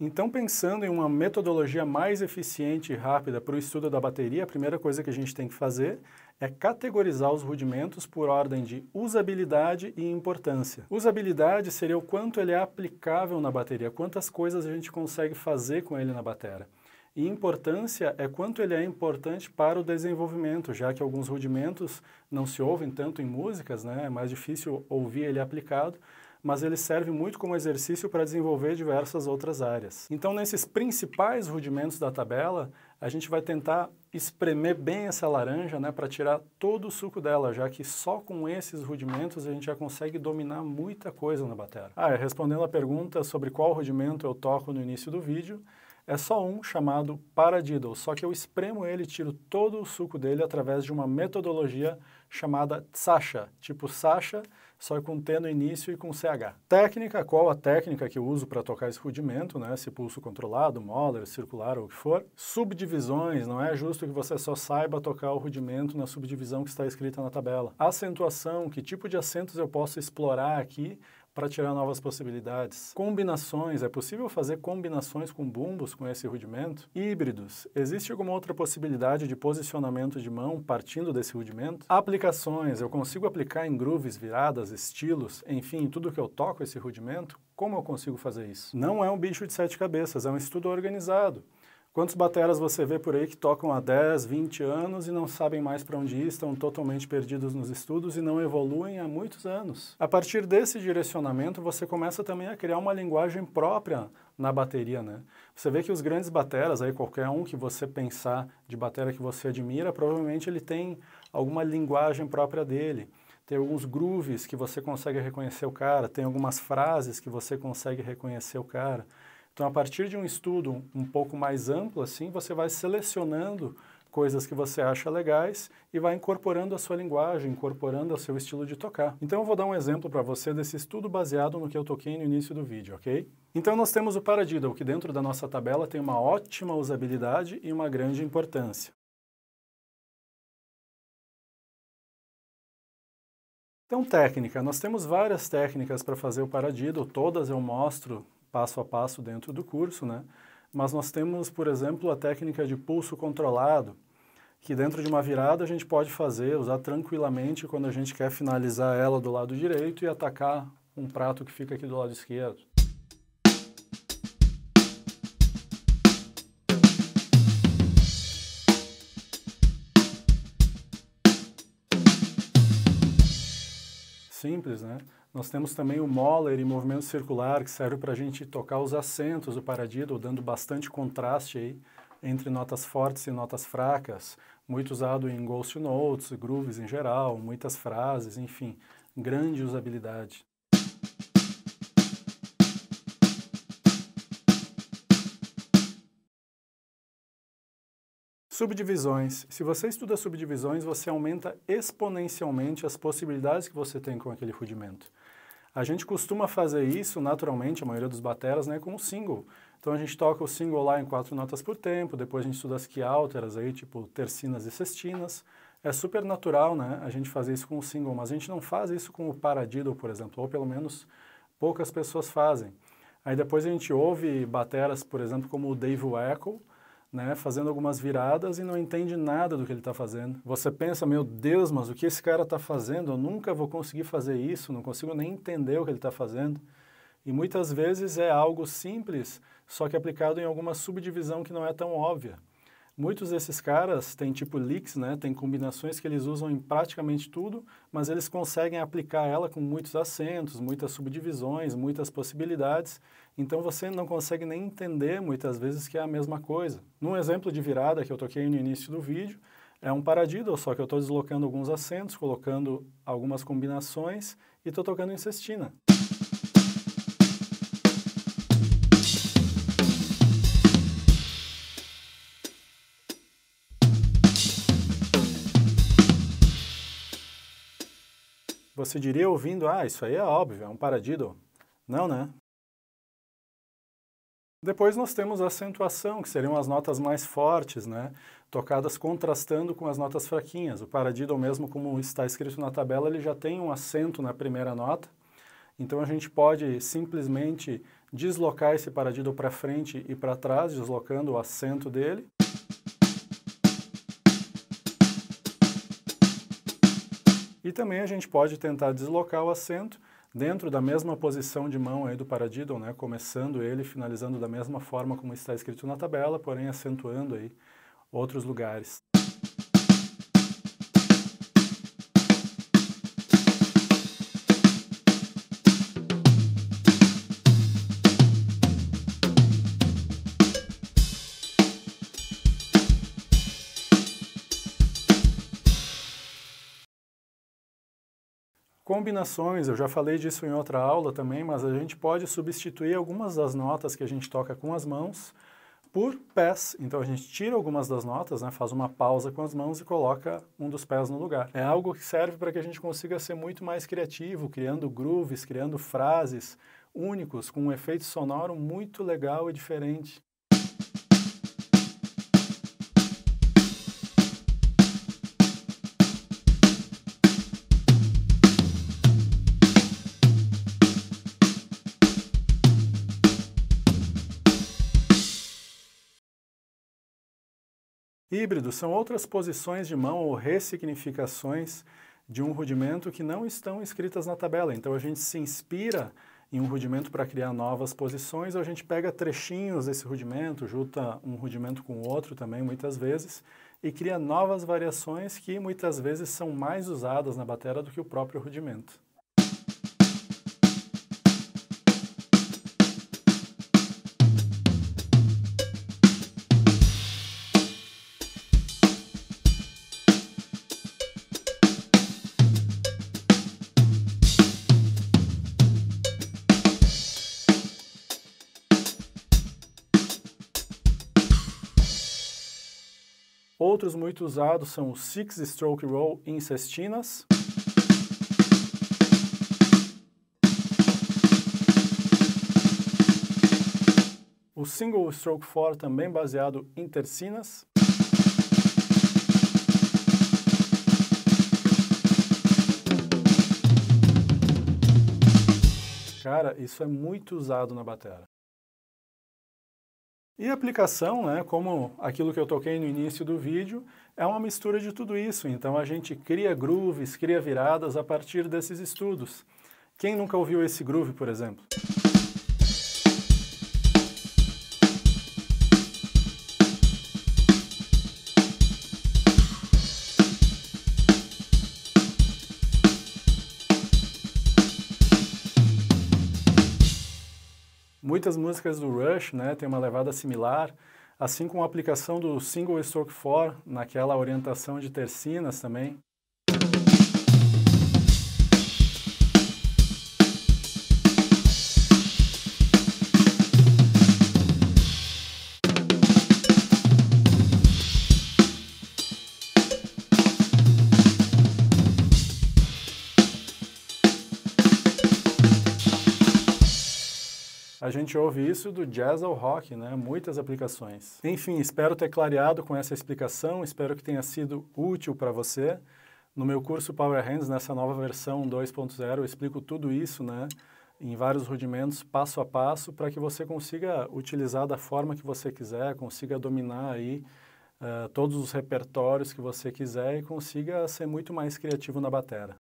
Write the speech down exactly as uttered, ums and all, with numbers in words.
Então, pensando em uma metodologia mais eficiente e rápida para o estudo da bateria, a primeira coisa que a gente tem que fazer é categorizar os rudimentos por ordem de usabilidade e importância. Usabilidade seria o quanto ele é aplicável na bateria, quantas coisas a gente consegue fazer com ele na bateria. E importância é quanto ele é importante para o desenvolvimento, já que alguns rudimentos não se ouvem tanto em músicas, né? É mais difícil ouvir ele aplicado, mas ele serve muito como exercício para desenvolver diversas outras áreas. Então, nesses principais rudimentos da tabela, a gente vai tentar espremer bem essa laranja, né, para tirar todo o suco dela, já que só com esses rudimentos a gente já consegue dominar muita coisa na bateria. Ah, e respondendo a pergunta sobre qual rudimento eu toco no início do vídeo, é só um chamado paradiddle, só que eu espremo ele e tiro todo o suco dele através de uma metodologia chamada Tsasha, tipo Sasha, só com T no início e com C H. Técnica, qual a técnica que eu uso para tocar esse rudimento, né? Se pulso controlado, Mahler, circular ou o que for. Subdivisões, não é justo que você só saiba tocar o rudimento na subdivisão que está escrita na tabela. Acentuação, que tipo de acentos eu posso explorar aqui para tirar novas possibilidades. Combinações, é possível fazer combinações com bumbos com esse rudimento? Híbridos, existe alguma outra possibilidade de posicionamento de mão partindo desse rudimento? Aplicações, eu consigo aplicar em grooves, viradas, estilos, enfim, tudo que eu toco esse rudimento? Como eu consigo fazer isso? Não é um bicho de sete cabeças, é um estudo organizado. Quantos bateras você vê por aí que tocam há dez, vinte anos e não sabem mais para onde ir, estão totalmente perdidos nos estudos e não evoluem há muitos anos? A partir desse direcionamento, você começa também a criar uma linguagem própria na bateria, né? Você vê que os grandes bateras, aí qualquer um que você pensar de batera que você admira, provavelmente ele tem alguma linguagem própria dele. Tem alguns grooves que você consegue reconhecer o cara, tem algumas frases que você consegue reconhecer o cara. Então, a partir de um estudo um pouco mais amplo, assim, você vai selecionando coisas que você acha legais e vai incorporando a sua linguagem, incorporando o seu estilo de tocar. Então, eu vou dar um exemplo para você desse estudo baseado no que eu toquei no início do vídeo, ok? Então, nós temos o paradiddle, que dentro da nossa tabela tem uma ótima usabilidade e uma grande importância. Então, técnica. Nós temos várias técnicas para fazer o paradiddle, todas eu mostro passo a passo dentro do curso, né? Mas nós temos, por exemplo, a técnica de pulso controlado, que dentro de uma virada a gente pode fazer, usar tranquilamente quando a gente quer finalizar ela do lado direito e atacar um prato que fica aqui do lado esquerdo. Simples, né? Nós temos também o Mahler e movimento circular, que serve para a gente tocar os acentos do paradiddle, dando bastante contraste aí entre notas fortes e notas fracas, muito usado em ghost notes, grooves em geral, muitas frases, enfim, grande usabilidade. Subdivisões. Se você estuda subdivisões, você aumenta exponencialmente as possibilidades que você tem com aquele rudimento. A gente costuma fazer isso naturalmente, a maioria dos bateras, né, com o single. Então a gente toca o single lá em quatro notas por tempo, depois a gente estuda as quiálteras aí, tipo tercinas e sextinas. É super natural, né, a gente fazer isso com o single, mas a gente não faz isso com o paradiddle, por exemplo, ou pelo menos poucas pessoas fazem. Aí depois a gente ouve bateras, por exemplo, como o Dave Weckl, né, fazendo algumas viradas e não entende nada do que ele está fazendo. Você pensa, meu Deus, mas o que esse cara está fazendo? Eu nunca vou conseguir fazer isso, não consigo nem entender o que ele está fazendo. E muitas vezes é algo simples, só que aplicado em alguma subdivisão que não é tão óbvia. Muitos desses caras têm tipo licks, né, tem combinações que eles usam em praticamente tudo, mas eles conseguem aplicar ela com muitos acentos, muitas subdivisões, muitas possibilidades, então você não consegue nem entender muitas vezes que é a mesma coisa. Num exemplo de virada que eu toquei no início do vídeo, é um paradiddle, só que eu estou deslocando alguns acentos, colocando algumas combinações e estou tocando em sextina. Você diria ouvindo, ah, isso aí é óbvio, é um paradiddle. Não, né? Depois nós temos a acentuação, que seriam as notas mais fortes, né? Tocadas contrastando com as notas fraquinhas. O paradiddle, mesmo como está escrito na tabela, ele já tem um acento na primeira nota. Então a gente pode simplesmente deslocar esse paradiddle para frente e para trás, deslocando o acento dele. E também a gente pode tentar deslocar o acento dentro da mesma posição de mão aí do paradiddle, né? Começando ele e finalizando da mesma forma como está escrito na tabela, porém acentuando aí outros lugares. Combinações, eu já falei disso em outra aula também, mas a gente pode substituir algumas das notas que a gente toca com as mãos por pés. Então a gente tira algumas das notas, né, faz uma pausa com as mãos e coloca um dos pés no lugar. É algo que serve para que a gente consiga ser muito mais criativo, criando grooves, criando frases únicos, com um efeito sonoro muito legal e diferente. Híbridos são outras posições de mão ou ressignificações de um rudimento que não estão escritas na tabela. Então a gente se inspira em um rudimento para criar novas posições, ou a gente pega trechinhos desse rudimento, junta um rudimento com o outro também muitas vezes, e cria novas variações que muitas vezes são mais usadas na bateria do que o próprio rudimento. Outros muito usados são o Six Stroke Roll em sextinas, o Single Stroke four também baseado em tercinas, cara, isso é muito usado na bateria. E a aplicação, né, como aquilo que eu toquei no início do vídeo, é uma mistura de tudo isso. Então a gente cria grooves, cria viradas a partir desses estudos. Quem nunca ouviu esse groove, por exemplo? Muitas músicas do Rush, né, têm uma levada similar, assim como a aplicação do Single Stroke four naquela orientação de tercinas também. A gente ouve isso do jazz ao rock, né? Muitas aplicações. Enfim, espero ter clareado com essa explicação, espero que tenha sido útil para você. No meu curso Power Hands, nessa nova versão dois ponto zero, eu explico tudo isso, né? Em vários rudimentos, passo a passo, para que você consiga utilizar da forma que você quiser, consiga dominar aí uh, todos os repertórios que você quiser e consiga ser muito mais criativo na bateria.